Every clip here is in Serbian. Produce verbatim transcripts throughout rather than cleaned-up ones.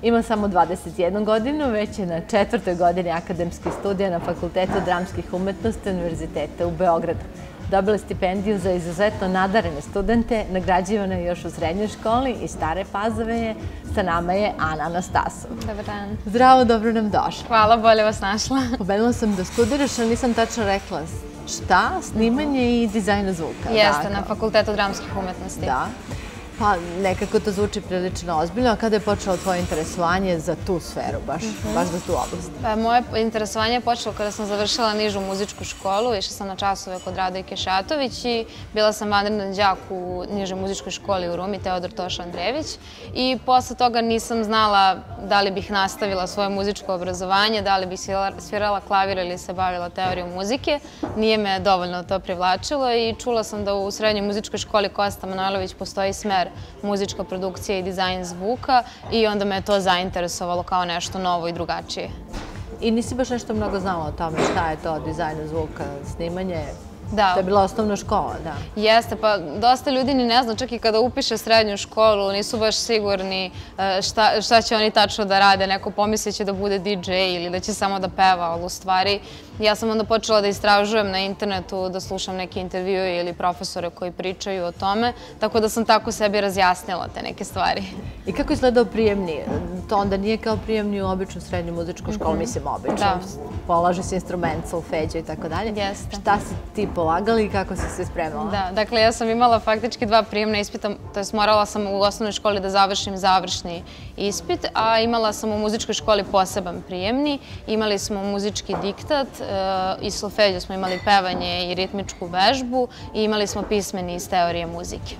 Ima samo dvadeset jednu godinu, već je na četvrtoj godini akademskih studija na Fakultetu dramskih umetnosti Univerziteta u Beogradu. Dobila stipendiju za izuzetno nadarene studente, nagrađivana je još u srednjoj školi iz Stare Pazove je. Sa nama je Ana Anastasov. Dobar dan. Zdravo, dobro nam došla. Hvala, bolje vas našla. Pomenula sam da studiraš, ali nisam tačno rekla šta, snimanje i dizajn zvuka. Jeste, na Fakultetu dramskih umetnosti. Da. Pa nekako to zvuči prilično ozbiljno. A kada je počelo tvoje interesovanje za tu sferu, baš za tu oblast? Moje interesovanje je počelo kada sam završila nižu muzičku školu. Išla sam na časove kod Radojke Šatović i bila sam vanredan đak u nižoj muzičkoj školi u Rumi, Teodor Toša Andrejević. I posle toga nisam znala da li bih nastavila svoje muzičko obrazovanje, da li bih svirala klavir ili se bavila teorijom muzike. Nije me dovoljno to privlačilo i čula sam da u srednjoj muzičkoj školi Kosta Manojlović postoji smer muzička produkcija i dizajn zvuka i onda me to zainteresovalo kao nešto novo i drugačije. I nisi baš nešto mnogo znala o tome šta je to dizajn zvuka, snimanje? Da. To je bila osnovna škola, da. Jeste, pa dosta ljudi ni ne zna, čak i kada upiše srednju školu, nisu baš sigurni šta će oni tačno da rade. Neko pomisli da bude di džej ili da će samo da peva, ali u stvari ja sam onda počela da istražujem na internetu, da slušam neke intervjue ili profesore koji pričaju o tome, tako da sam tako sebi razjasnila te neke stvari. I kako je izgledao prijemni? To onda nije kao prijemni u običnu srednju muzičku školu, mislim obično. Polaže se instrument, solfeđe i tako dalje. Jeste. Šta si ti polagali i kako si se spremala? Da, dakle ja sam imala faktički dva prijemna ispita, to jest morala sam u osnovnoj školi da završim završni ispit, a imala sam u muzičkoj školi poseban prijemni. Imali smo muzički diktat, i solfeđu smo imali pevanje i ritmičku vežbu i imali smo pismeni iz teorije muzike.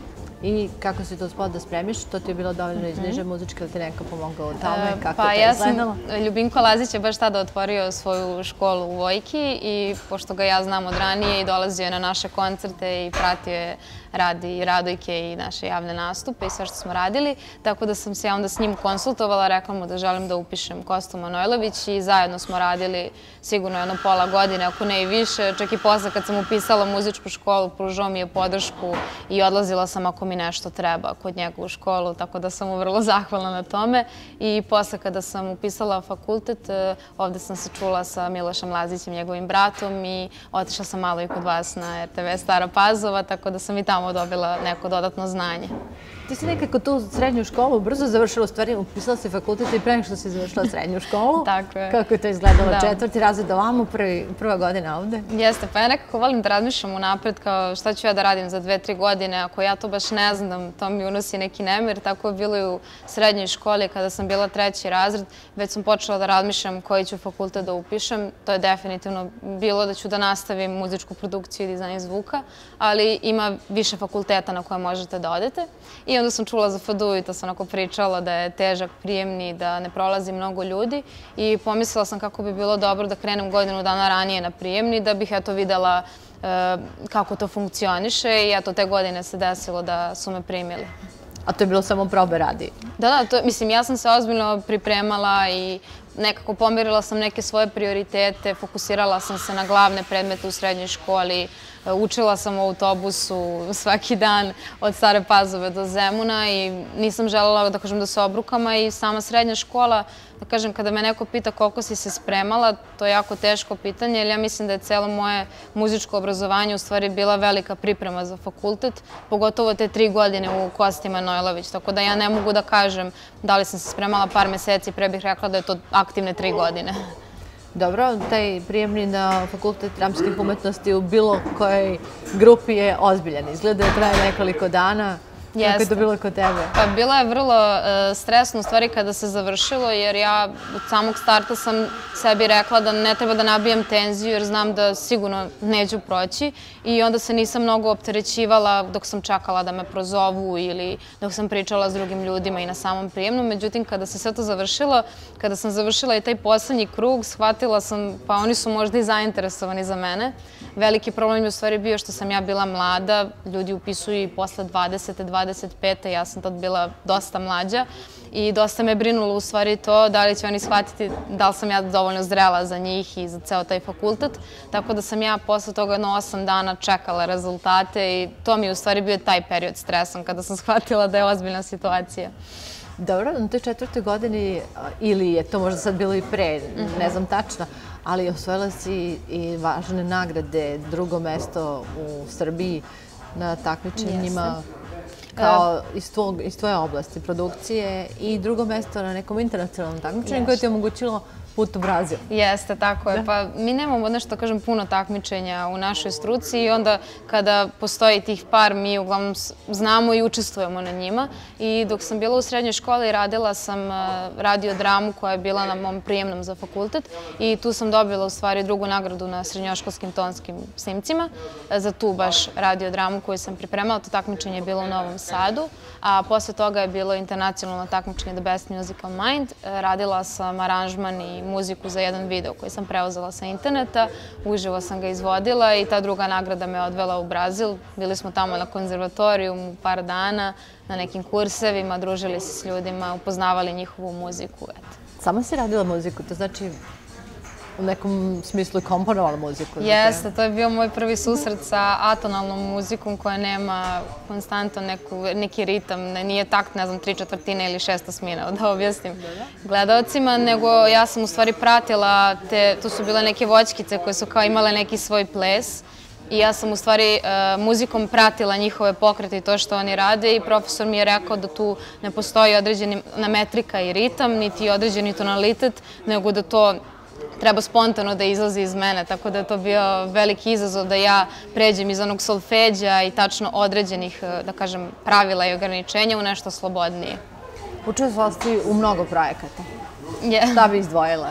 I kako si to uspela da spremiš? To ti je bilo dovoljno iz niže muzičke, ili ti neko pomogao u tome? Kako Pa je ja to izgledalo? sam, Ljubinko Lazić je baš tada otvorio svoju školu u Vojki i pošto ga ja znam od ranije i dolazio je na naše koncerte i pratio je rad i Radojke i naše javne nastupe i sve što smo radili, tako da sam se ja onda s njim konsultovala, rekla mu da želim da upišem Kostu Manojlović i zajedno smo radili sigurno jedno pola godine, ako ne i više, čak i posle kad sam upisala muzičku školu, pružao mi je podršku i odlazila sam ako mi nešto treba kod njega u školu, tako da sam mu vrlo zahvalna na tome. I posle kada sam upisala fakultet, ovde sam se čula sa Milošem Lazićem, njegovim bratom i otišla sam malo i kod vas na er te ve Stara Pazova, tako da sam i tamo dobila neko dodatno znanje. Ti si nekako tu srednju školu brzo završila, u stvari upisala si fakultet i pre nego što si završila srednju školu. Tako je. Kako je to izgledalo? Četvrti razred ovamo, prva godina ovde? Jeste, pa ja nekako volim da razmišljam unapred kao šta ću ja da radim za dve, tri godine. Ako ja to baš ne znam, to mi unosi neki nemir. Tako je bilo i u srednjoj školi kada sam bila treći razred. Već sam počela da razmišljam koji ću fakultet da upišem. To je definitivno bilo da ću da nastavim muzičku produkciju i dizajn zvuka, ali ima više fakulteta na koje možete da odete. I onda sam čula za ef de u i to sam onako pričala da je težak prijemni, da ne prolazi mnogo ljudi i pomislila sam kako bi bilo dobro da krenem godinu dana ranije na prijemni, da bih eto videla kako to funkcioniše i eto te godine se desilo da su me primili. A to je bilo samo probe radi? Da, da, mislim ja sam se ozbiljno pripremala i nekako pomerila sam neke svoje prioritete, fokusirala sam se na glavne predmete u srednjoj školi, učila sam u autobusu svaki dan od Stare Pazove do Zemuna i nisam želela da kažem da se obrukama i sama srednja škola, da kažem kada me neko pita koliko si se spremala, to je jako teško pitanje jer ja mislim da je celo moje muzičko obrazovanje u stvari bila velika priprema za fakultet, pogotovo te tri godine u Kosti Manojlović, tako da ja ne mogu da kažem da li sam se spremala par meseci, pre bih rekla da je to aktivne tri godine. Dobro, taj prijemni na Fakultet dramskih umetnosti u bilo kojoj grupi je ozbiljan. Izgleda je traje nekoliko dana. Kako je to bilo kod tebe? Pa bilo je vrlo stresno u stvari kada se završilo jer ja od samog starta sam sebi rekla da ne treba da nabijam tenziju jer znam da sigurno neću proći i onda se nisam mnogo opterećivala dok sam čekala da me prozovu ili dok sam pričala s drugim ljudima i na samom prijemnu. Međutim, kada se sve to završilo, kada sam završila i taj poslednji krug, shvatila sam pa oni su možda i zainteresovani za mene. Veliki problem je u stvari bio što sam ja bila mlada, ljudi upisuju i posle dvadesete, dvadeset pete ja sam tad bila dosta mlađa i dosta me brinulo u stvari to da li će oni shvatiti da li sam ja dovoljno zrela za njih i za ceo taj fakultet. Tako da sam ja posle toga jedno osam dana čekala rezultate i to mi je u stvari bio taj period stresan kada sam shvatila da je ozbiljna situacija. Dobro, na toj četvrtoj godini, ili je to možda sad bilo i pre, ne znam tačno, ali osvojila si i važne nagrade, drugo mesto u Srbiji na takmičenjima kao iz tvoje oblasti produkcije i drugo mesto na nekom internacionalnom takmičenju koje ti je omogućilo put u Brazil. Jeste, tako je. Pa mi nemamo, nešto kažem, puno takmičenja u našoj struci i onda kada postoji tih par, mi uglavnom znamo i učestvujemo na njima. I dok sam bila u srednjoj školi, radila sam radiodramu koja je bila na mom prijemnom za fakultet i tu sam dobila u stvari drugu nagradu na srednjoškolskim tonskim snimcima za tu baš radiodramu koju sam pripremala. To takmičenje je bilo u Novom Sadu, a posle toga je bilo internacionalno takmičenje The Best Musical Mind. Radila sam aranžman i muziku za jedan video koji sam preuzela sa interneta. Uživo sam ga izvodila i ta druga nagrada me odvela u Brazil. Bili smo tamo na konzervatorijumu par dana, na nekim kursevima, družili se s ljudima, upoznavali njihovu muziku. Sama si radila muziku, to znači u nekom smislu i komponovala muziku? Jeste, to je bio moj prvi susret sa atonalnom muzikom koja nema konstantno neki ritam, nije takt, ne znam, tri četvrtine ili šest osmina, da objasnim gledalcima, nego ja sam u stvari pratila, tu su bile neke voćkice koje su kao imale neki svoj ples i ja sam u stvari muzikom pratila njihove pokrete i to što oni rade i profesor mi je rekao da tu ne postoji određena metrika i ritam, niti određeni tonalitet, nego da to treba spontano da izlazi iz mene, tako da je to bio veliki izazov da ja pređem iz onog solfeđa i tačno određenih, da kažem, pravila i ograničenja u nešto slobodnije. Učestvovala si u mnogo projekata. Šta bi izdvojila?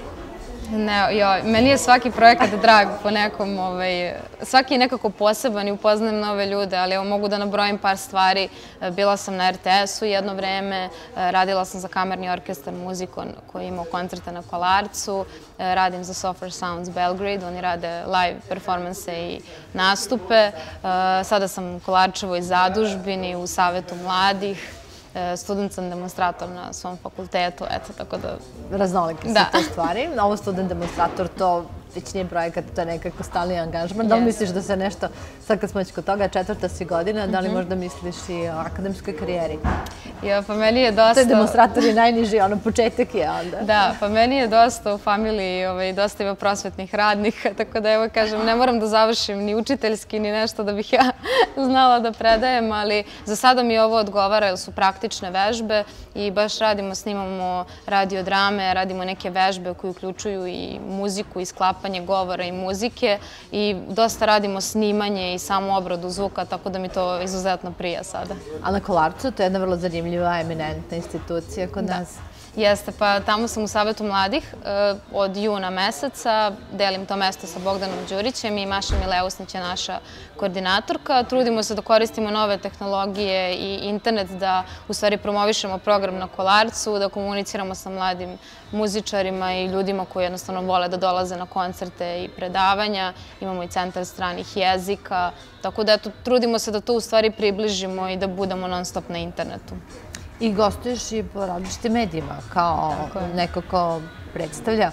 Meni je svaki projekat drag po nekom, svaki je nekako poseban i upoznajem nove ljude, ali evo mogu da nabrojim par stvari. Bila sam na er te esu jedno vreme, radila sam za kamerni orkestar Muzikon koji je imao koncerte na Kolarcu, radim za Software Sounds Belgrade, oni rade live performanse i nastupe. Sada sam u Kolarčevoj zadužbini, u Savetu mladih. Student sam demonstrator na svom fakultetu, eto, tako da... Raznolike su te stvari. Ovo student demonstrator, to već nije projekat, to je nekako stalni angažman. Da li misliš da se nešto, sad kad smo već kod toga, četvrta si godina, da li možda misliš i o akademskoj karijeri? Ja, pa meni je dosta... To je demonstrator i najniži, ono, početak je onda. Da, pa meni je dosta u familiji, dosta ima prosvetnih radnika, tako da evo kažem, ne moram da završim ni učiteljski, ni nešto da bih ja znala da predajem, ali za sada mi ovo odgovara, jer su praktične vežbe i baš radimo, snimamo radiodrame, radimo neke vežbe koje uključuju i muziku, i sklapanje govora i muzike i dosta radimo snimanje i samu obradu zvuka, tako da mi to izuzetno prija sada. A na Kolarcu to je jedna vrlo zanimljiva, eminentna institucija kod nas. Jeste, pa tamo sam u Savetu mladih od juna meseca, delim to mesto sa Bogdanom Đurićem i Maša Mileusnić je naša koordinatorka. Trudimo se da koristimo nove tehnologije i internet da u stvari promovišemo program na Kolarcu, da komuniciramo sa mladim muzičarima i ljudima koji jednostavno vole da dolaze na koncerte i predavanja. Imamo i centar stranih jezika, tako da trudimo se da to u stvari približimo i da budemo non stop na internetu. I gostuješ i po različitim medijima, kao neko ko predstavlja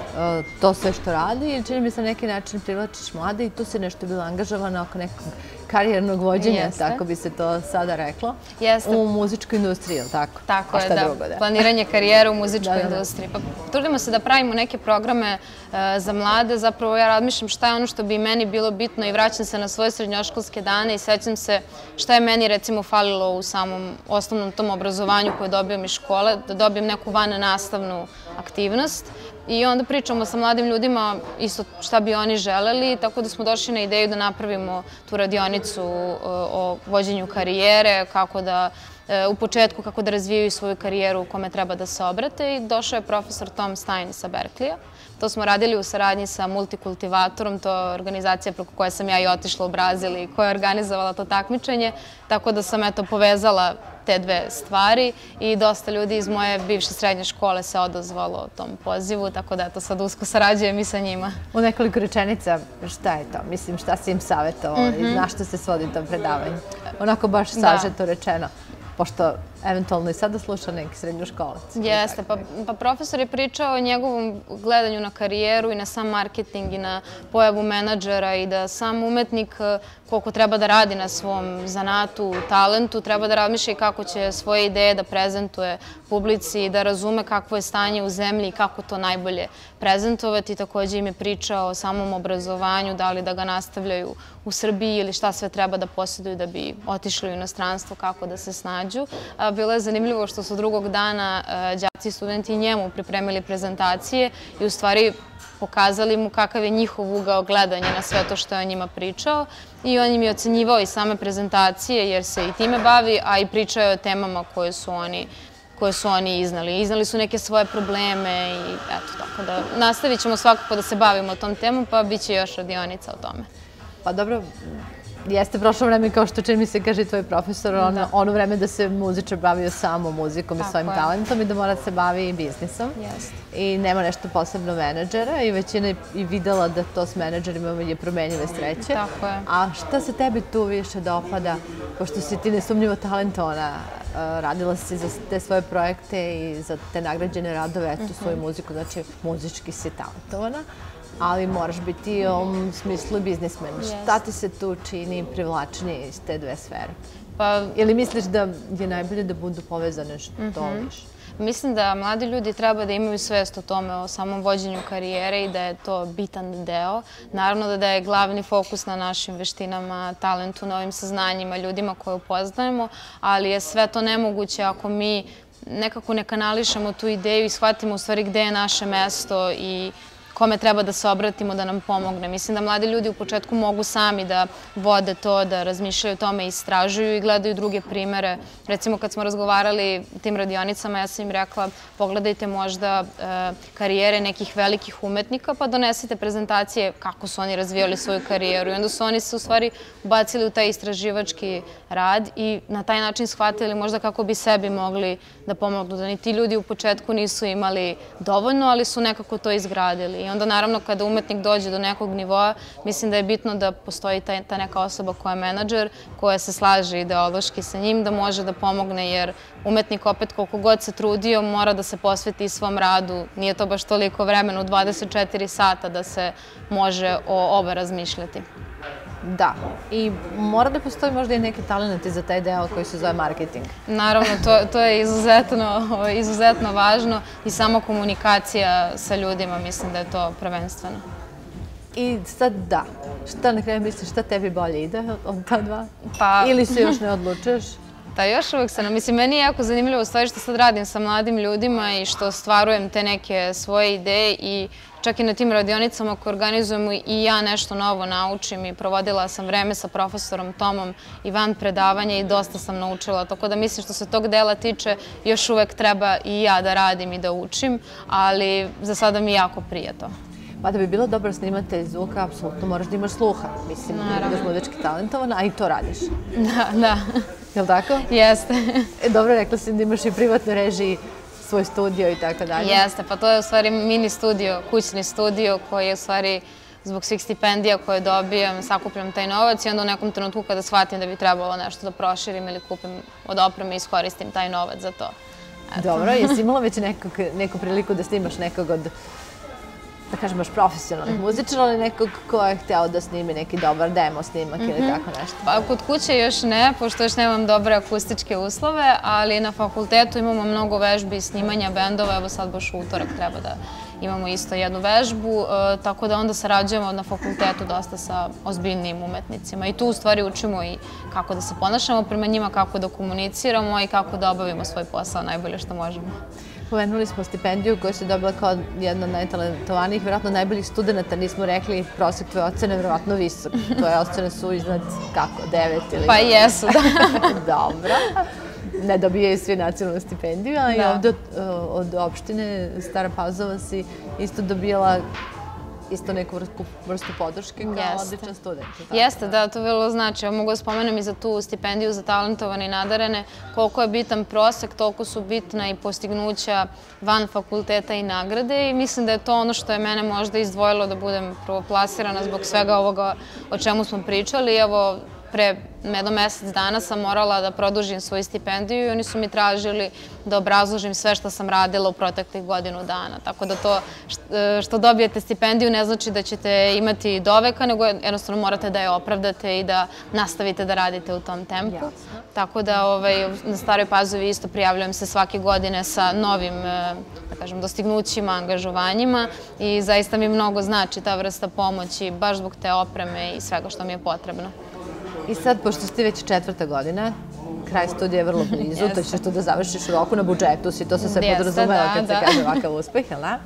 to sve što radi i čini mi se na neki način privlačiš mlade i tu si nešto bila angažovana oko nekog karijernog vođenja, tako bi se to sada reklo, u muzičkoj industriji, ili tako? Tako je, da. Planiranje karijere u muzičkoj industriji. Trudimo se da pravimo neke programe za mlade, zapravo ja razmišljam šta je ono što bi meni bilo bitno i vraćam se na svoje srednjoškolske dane i sećam se šta je meni recimo falilo u samom osnovnom tom obrazovanju koje dobijam iz škole, da dobijem neku vannastavnu aktivnost. I onda pričamo sa mladim ljudima isto šta bi oni želeli, tako da smo došli na ideju da napravimo tu radionicu o vođenju karijere, kako da u početku kako da razvijaju svoju karijeru u kome treba da se obrate i došao je profesor Tom Stein sa Berkleya. To smo radili u saradnji sa Multikultivatorom, to je organizacija preko koje sam ja i otišla u Brazil i koja je organizovala to takmičenje, tako da sam eto povezala te dve stvari i dosta ljudi iz moje bivše srednje škole se odazvalo tom pozivu, tako da eto sad usko sarađujem i sa njima. U nekoliko rečenica, šta je to? Mislim, šta si im savjetovao i na što se svodi to predavanje? Onako baš sažeto rečeno, pošto eventualno i sada sluša neki srednjoškolac. Jeste, pa profesor je pričao o njegovom gledanju na karijeru i na sam marketing i na pojavu menadžera i da sam umetnik koliko treba da radi na svom zanatu, talentu, treba da razmišlja i kako će svoje ideje da prezentuje publici, da razume kakvo je stanje u zemlji i kako to najbolje prezentovati. Također im je pričao o samom obrazovanju, da li da ga nastavljaju u Srbiji ili šta sve treba da posjeduju da bi otišli u inostranstvo, kako da se snađu. Bilo je zanimljivo što su drugog dana đaci i studenti njemu pripremili prezentacije i u stvari pokazali mu kakav je njihov ugao gledanja na sve to što je o njima pričao i on im je ocenjivao i same prezentacije jer se i time bavi, a i pričao je o temama koje su oni koje su oni iznali. Iznali su neke svoje probleme i eto tako da nastavit ćemo svakako da se bavimo tom temom, pa bit će još radionica o tome. Pa dobro, jeste prošlo vreme kao što čini mi se kaže i tvoj profesor, ono vreme da se muzičar bavio samo muzikom i svojim talentom i da mora da se bavi i biznisom. I nema nešto posebno menadžera i većina je i videla da to s menadžerima je promenjive sreće. A šta se tebi tu više dopada, pošto si ti nesumnjivo talentovana, radila si za te svoje projekte i za te nagrađene radove, eto svoju muziku, znači muzički si talentovana, ali moraš biti u ovom smislu biznismen. Šta ti se tu čini privlačnije iz te dve sfere? Ili misliš da je najbolje da budu povezane što više? Mislim da mladi ljudi treba da imaju svest o tome, o samom vođenju karijere i da je to bitan deo. Naravno da je glavni fokus na našim veštinama, talentu, novim saznanjima, ljudima koje upoznajemo, ali je sve to nemoguće ako mi nekako ne kanališemo tu ideju i shvatimo u stvari gde je naše mesto i kome treba da se obratimo da nam pomogne. Mislim da mladi ljudi u početku mogu sami da vode to, da razmišljaju o tome, istražuju i gledaju druge primere. Recimo kad smo razgovarali o tim radionicama, ja sam im rekla pogledajte možda karijere nekih velikih umetnika pa donesite prezentacije kako su oni razvijali svoju karijeru i onda su oni se u stvari ubacili u taj istraživački rad i na taj način shvatili možda kako bi sebi mogli da pomognu. Da ni ti ljudi u početku nisu imali dovoljno, ali su nekako to izgradili. I onda naravno kada umetnik dođe do nekog nivoa, mislim da je bitno da postoji ta neka osoba koja je menadžer, koja se slaže ideološki sa njim, da može da pomogne jer umetnik opet koliko god se trudio mora da se posveti svom radu. Nije to baš toliko vremena u dvadeset četiri sata da se može o oba razmišljati. Da, i mora da postoji možda i neki talenti za taj deo koji se zove marketing. Naravno, to je izuzetno važno i sama komunikacija sa ljudima, mislim da je to prvenstveno. I sad da, šta na kraju misliš, šta tebi bolje ide od ta dva? Ili se još ne odlučuješ? Da, još uvek sam. Mislim, meni je jako zanimljivo u stvari što sad radim sa mladim ljudima i što stvarujem te neke svoje ideje i čak i na tim radionicama koje organizujemo i ja nešto novo naučim i provodila sam vreme sa profesorom Tomom i van predavanja i dosta sam naučila. Tako da mislim što se tog dela tiče još uvek treba i ja da radim i da učim, ali za sada mi jako prije to. Pa da bi bilo dobar snimatelj zvuka, apsolutno moraš da imaš sluha. Mislim, da budeš muzički talentovan, a i to radiš. Da, da. Je li tako? Jeste. Dobro, rekla si da imaš i privatnu režiju, svoj studio i tako dalje. Jeste, pa to je u stvari mini studio, kućni studio koji je u stvari zbog svih stipendija koje dobijam, sakupljam taj novac i onda u nekom trenutku kada shvatim da bi trebalo nešto da proširim ili kupim od opreme i iskoristim taj novac za to. Dobro, jesi imala već neku priliku da snimaš nekog od da kažem baš profesionalnih muzičara, ali nekog ko je hteo da snimi neki dobar demo snimak ili tako nešto? Pa kod kuće još ne, pošto još nemam dobre akustičke uslove, ali na fakultetu imamo mnogo vežbi i snimanja bendova, evo sad baš u utorak treba da imamo isto jednu vežbu, tako da onda sarađujemo na fakultetu dosta sa ozbiljnijim umetnicima i tu u stvari učimo i kako da se ponašamo prema njima, kako da komuniciramo i kako da obavimo svoj posao najbolje što možemo. Pomenuli smo stipendiju koju si dobila kao jedna od najtalentovanijih, vjerojatno najboljih studenta, nismo rekli prosjek tvoje ocene, vjerojatno visok. Tvoje ocene su iznad, kako, devet ili... Pa jesu, da. Dobro. Ne dobijaju svi nacionalnu stipendiju, a i ovdje od opštine Stara Pazova si isto dobijala isto neku vrstu podrške kao odličan student. Jeste, da, to vrlo znači. Mogu da spomenem i za tu stipendiju za talentovane i nadarene. Koliko je bitan prosek, toliko su bitna i postignuća van fakulteta i nagrade i mislim da je to ono što je mene možda izdvojilo da budem prvoplasirana zbog svega ovoga o čemu smo pričali. Evo, pre jedno mesec dana sam morala da produžim svoju stipendiju i oni su mi tražili da obrazložim sve što sam radila u proteklih godinu dana. Tako da to što dobijete stipendiju ne znači da ćete imati doveka, nego jednostavno morate da je opravdate i da nastavite da radite u tom tempu. Tako da na Staroj Pazovi isto prijavljujem se svake godine sa novim, da kažem, dostignućima, angažovanjima i zaista mi mnogo znači ta vrsta pomoći, baš zbog te opreme i svega što mi je potrebno. I sad, pošto ste već četvrta godina, kraj studija je vrlo blizu, to ćeš to da završiš u roku, na budžetu si, to se sve podrazumeva kad se kaže ovakav uspeh, jel da?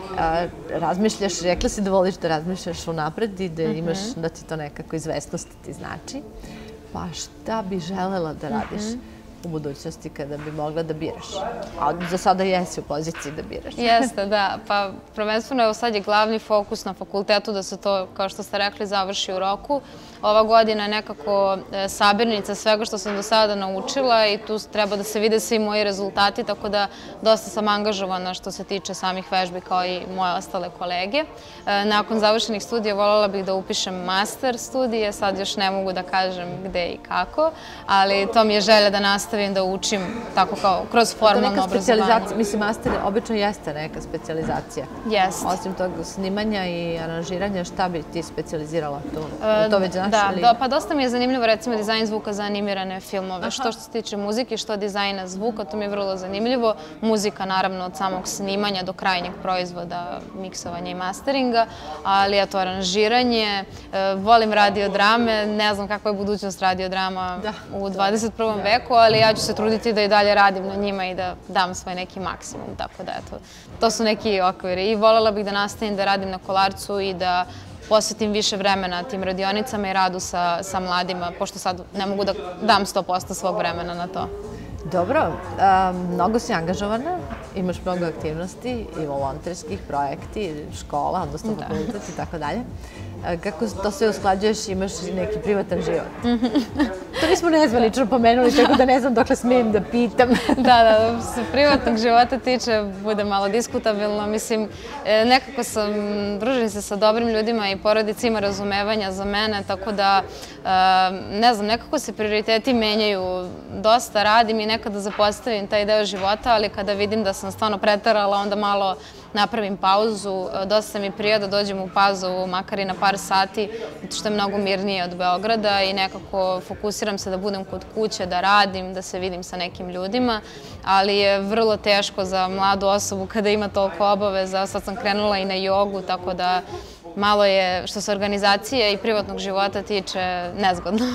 Razmišljaš, rekla si da voliš da razmišljaš unapred i da imaš, da ti to nekako izvesnost ti znači. Pa šta bi želela da radiš u budućnosti kada bi mogla da biraš? A za sada jesi u poziciji da biraš. Jeste, da. Pa prvenstveno evo sad je glavni fokus na fakultetu da se to, kao što ste rekli, završi u roku. Ova godina je nekako sabirnica svega što sam do sada naučila i tu treba da se vide svi moji rezultati, tako da dosta sam angažovana što se tiče samih vežbi kao i moje ostale kolege. Nakon završenih studija voljela bih da upišem master studije, sad još ne mogu da kažem gde i kako, ali to mi je želja da nastavim da učim tako kao kroz formalno obrazovanje. Mislim, master obično jeste neka specijalizacija. Jeste. Osim tog snimanja i aranžiranja, šta bi ti specijalizirala tu? To već znaš? Da, pa dosta mi je zanimljivo recimo dizajn zvuka za animirane filmove. Što što se tiče muzike, što dizajna zvuka, to mi je vrlo zanimljivo. Muzika naravno od samog snimanja do krajnjeg proizvoda, miksovanja i masteringa, ali ja to aranžiranje, volim radiodrame, ne znam kakva je budućnost radiodrama u dvadeset prvom veku, ali ja ću se truditi da i dalje radim na njima i da dam svoj neki maksimum, tako da eto, to su neki okviri. I voljela bih da nastavim da radim na Kolarcu i da posvetim više vremena tim radionicama i radu sa mladima, pošto sad ne mogu da dam sto posto svog vremena na to. Dobro, mnogo si angažovana, imaš mnogo aktivnosti i volonterskih projekti, škola, odnosno fakultet i tako dalje. Kako to sve usklađuješ, imaš neki privatan život? To nismo nezvanično pomenuli, tako da ne znam dokle smijem da pitam. Da, da, se privatnog života tiče, bude malo diskutabilno. Mislim, nekako sam, družim se sa dobrim ljudima i porodica ima razumevanja za mene, tako da, ne znam, nekako se prioriteti menjaju. Dosta radim i nekada zapostavim taj deo života, ali kada vidim da sam stvarno preterala, onda malo napravim pauzu. Dosta mi prija da dođem u Pazovu, makar i na par sati, što je mnogo mirnije od Beograda i nekako fokusiram se da budem kod kuće, da radim, da se vidim sa nekim ljudima, ali je vrlo teško za mladu osobu kada ima toliko obaveza. Sad sam krenula i na jogu, tako da malo je, što se organizacije i privatnog života tiče, nezgodno.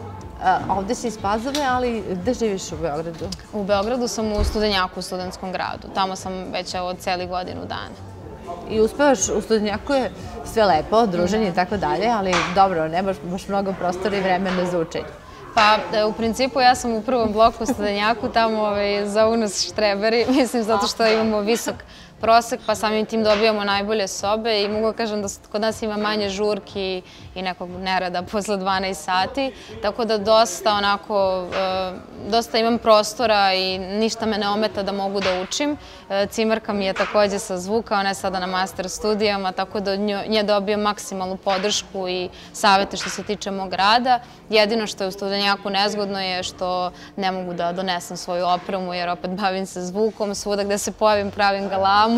Ovde si iz Pazove, ali gde živiš u Beogradu? U Beogradu sam u Studenjaku, u studentskom gradu. Tamo sam već od cijeli godinu dana. I uspevaš, u Studenjaku je sve lepo, druženje i tako dalje, ali dobro, nemaš baš mnogo prostora i vremena za učenje. Pa, u principu, ja sam u prvom bloku u Studenjaku, tamo zovu nas štreberi, mislim, zato što imamo visok prosek, pa samim tim dobijamo najbolje sobe i mogu kažem da kod nas ima manje žurki i nekog nerada posle dvanaest sati, tako da dosta onako, dosta imam prostora i ništa me ne ometa da mogu da učim. Cimarka mi je takođe sa zvuka, ona je sada na master studijama, tako da od nje dobijam maksimalnu podršku i savete što se tiče mog rada. Jedino što je u Studenjaku nezgodno je što ne mogu da donesem svoju opremu jer opet bavim se zvukom, svuda gde se pojavim pravim galamu.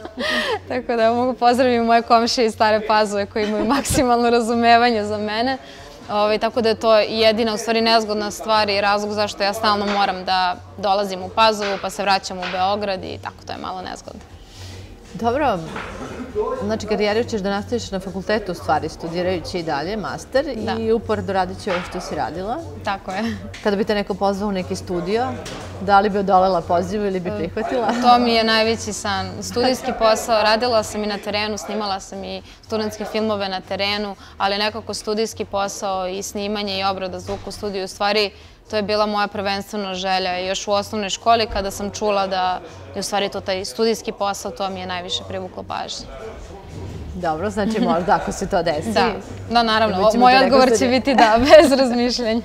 Tako da mogu pozdraviti moje komšije iz Stare Pazove koji imaju maksimalno razumevanje za mene. Tako da je to jedina, u stvari, nezgodna stvar i razlog zašto ja stalno moram da dolazim u Pazovu pa se vraćam u Beograd i tako, to je malo nezgodno. Dobro, znači karijeru ćeš da nastaviš na fakultetu, u stvari, studirajući i dalje master i uporedo radit će ovo što si radila. Tako je. Kada bi te neko pozvao u neki studio, da li bi odolela pozivu ili bi prihvatila? To mi je najveći san. Studijski posao, radila sam i na terenu, snimala sam i studentske filmove na terenu, ali nekako studijski posao i snimanje i obrada zvuka u studiju, u stvari, to je bila moja prvenstvena želja. Još u osnovnoj školi kada sam čula da je u stvari to taj studijski posao, to mi je najviše privuklo pažnje. Dobro, znači možda ako se to desi. Da, da, naravno. Moj odgovor će biti da, bez razmišljenja.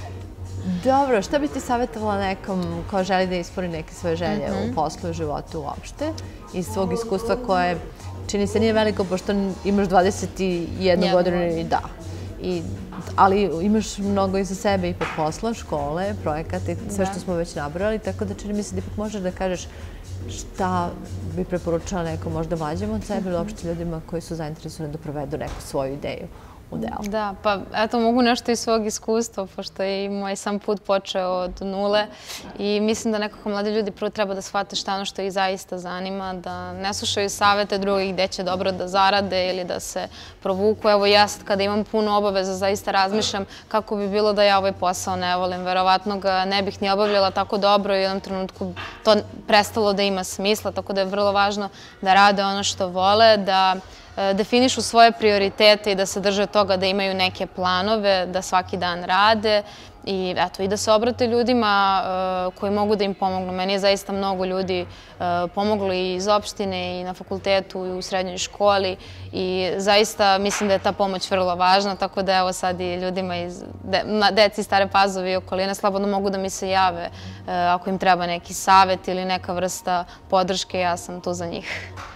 Dobro, šta bi ti savjetovala nekom ko želi da ispuni neke svoje želje u poslu i životu uopšte iz svog iskustva koje čini se nije veliko pošto imaš dvadeset jednu godinu i da. Ali imaš mnogo iza sebe ipak posla, škole, projekata i sve što smo već nabrali, tako da čini mi se da ipak možeš da kažeš šta bi preporučala neko možda mlađem od sebe ili uopšte ljudima koji su zainteresovani da provedu neku svoju ideju u delu. Da, pa eto mogu nešto iz svog iskustva, pošto je i moj sam put počeo od nule i mislim da nekako mladi ljudi prvo treba da shvate šta ono što ih zaista zanima, da ne slušaju savete drugih gde će dobro da zarade ili da se provuku. Evo ja sad kada imam puno obaveza zaista razmišljam kako bi bilo da ja ovaj posao ne volim. Verovatno ga ne bih ni obavljala tako dobro i u jednom trenutku to prestalo da ima smisla, tako da je vrlo važno da rade ono što vole, da definišu svoje prioritete i da se drže toga da imaju neke planove, da svaki dan rade i eto i da se obrate ljudima koji mogu da im pomognu. Meni je zaista mnogo ljudi pomoglo i iz opštine i na fakultetu i u srednjoj školi i zaista mislim da je ta pomoć vrlo važna, tako da evo sad i ljudima iz deci Stare Pazove i okoline slobodno mogu da mi se jave ako im treba neki savet ili neka vrsta podrške, ja sam tu za njih.